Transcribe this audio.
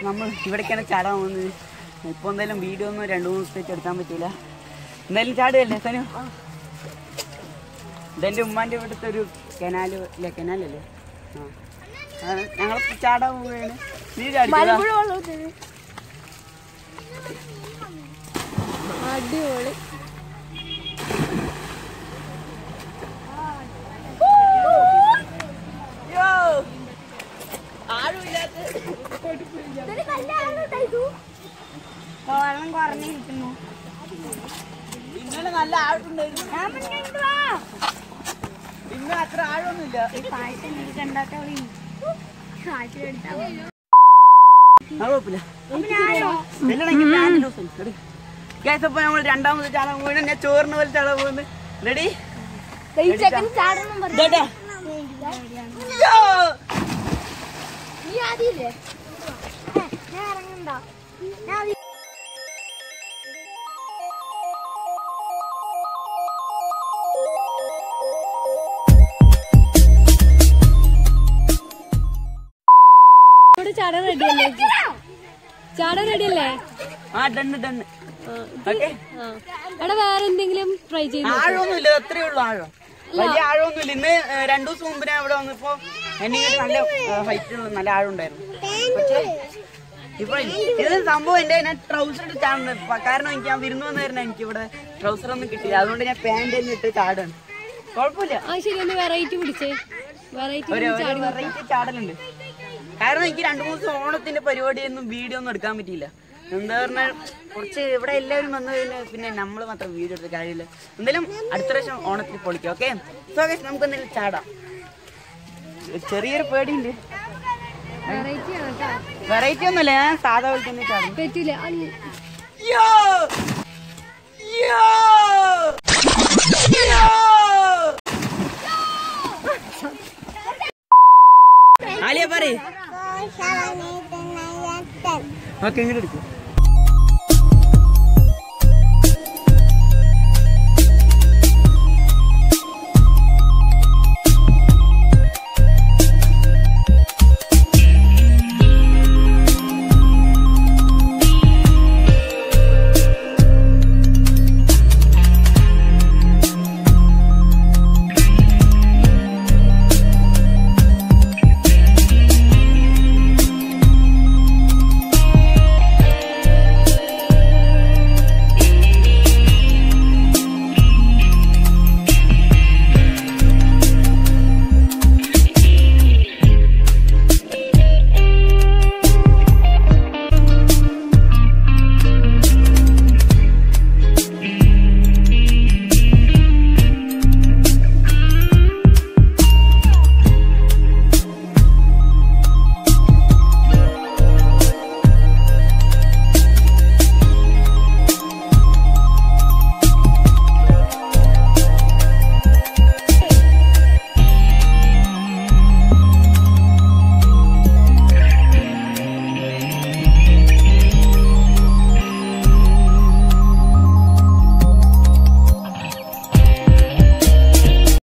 നമ്മൾ ഇവിടേക്കാണ് ചാടാൻ പോകുന്നത്. ഇപ്പോൾ എന്തായാലും വീഡിയോ ഒന്നും 2-3 ദിവസത്തേക്ക് എടുക്കാൻ പറ്റില്ല. എന്തായാലും ചാടുകയല്ലേ സനു? ഇതെൻ്റെ ഉമ്മാൻ്റെ ഇവിടുത്തെ ഒരു കനാലല്ലേ? ആ ഞങ്ങൾ ചാടാൻ പോവുകയാണ്. നീ ചാടി അടിപൊളി. വെള്ളം കുറഞ്ഞിരിക്കുന്നു. ഇന്നലെ നല്ല ആഴമുണ്ടായിരുന്നു. ഇന്ന് അത്ര ആഴമൊന്നുമില്ല. അപ്പൊ നമ്മൾ രണ്ടാമത് ചാടാൻ പോകുന്നത് ഞാൻ ചോറിന് പോലെ ചാടാൻ പോകുന്നത്. റെഡി? ചാടാൻ റെഡിയല്ലേ? ചാടാൻ റെഡിയല്ലേ? അവിടെ വേറെ എന്തെങ്കിലും ട്രൈ ചെയ്തു? ആഴമൊന്നുമില്ല, അത്രേ ഉള്ളൂ ആഴം. വലിയ ആഴമൊന്നുമില്ല. ഇന്ന് 2 ദിവസം മുമ്പ് ഞാൻ ഇവിടെ വന്നപ്പോ എന്നെ നല്ല ഹൈറ്റുള്ള നല്ല ആഴം ഉണ്ടായിരുന്നു. പക്ഷേ ഇപ്പൊ ഇത് സംഭവം എന്റെ ഞാൻ ട്രൗസർ ഇട്ട് ചാടുന്നത്. കാരണം എനിക്ക് ഞാൻ വിരുന്ന് വന്നായിരുന്നു, എനിക്ക് ഇവിടെ ട്രൗസർ ഒന്നും കിട്ടില്ല. അതുകൊണ്ട് ഞാൻ പാന്റ് തന്നെ ഇട്ട് ചാടാണ്. കുഴപ്പമില്ല. വെറൈറ്റി പിടിച്ചേ. വെറൈറ്റി ചാടലുണ്ട്. കാരണം എനിക്ക് 2-3 ദിവസം ഓണത്തിന്റെ പരിപാടിയൊന്നും വീഡിയോ ഒന്നും എടുക്കാൻ പറ്റിയില്ല. എന്താ പറഞ്ഞാൽ കുറച്ച് ഇവിടെ എല്ലാവരും വന്നു കഴിഞ്ഞാൽ പിന്നെ നമ്മൾ മാത്രം വീഡിയോ എടുത്ത കാര്യമില്ല. എന്തായാലും അടുത്ത പ്രാവശ്യം ഓണത്തിന് പൊളിക്കാം. ഓക്കെ, സോ ഗയ്സ് നമുക്ക് എന്തെങ്കിലും ചാടാം. ചെറിയൊരു പേടിയുണ്ട്. വെറൈറ്റി ഒന്നുമില്ല, ഞാൻ സാധാ പോലെ തന്നെ ചാടും. ആലിയ പറയ്. ഓക്കെ, ഇങ്ങോട്ട് എടുക്കും.